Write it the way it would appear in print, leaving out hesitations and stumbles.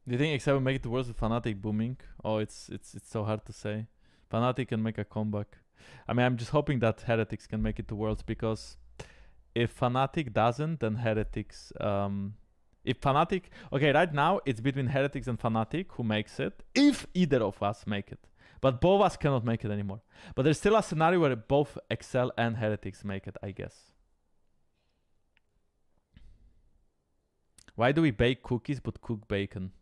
Do you think Excel will make it worse with Fnatic booming? Oh, it's so hard to say. Fnatic can make a comeback. I mean, I'm just hoping that Heretics can make it to Worlds, because if Fnatic doesn't, then Heretics... if Fnatic... Okay, right now, it's between Heretics and Fnatic who makes it, if either of us make it. But both of us cannot make it anymore. But there's still a scenario where both Excel and Heretics make it, I guess. Why do we bake cookies but cook bacon?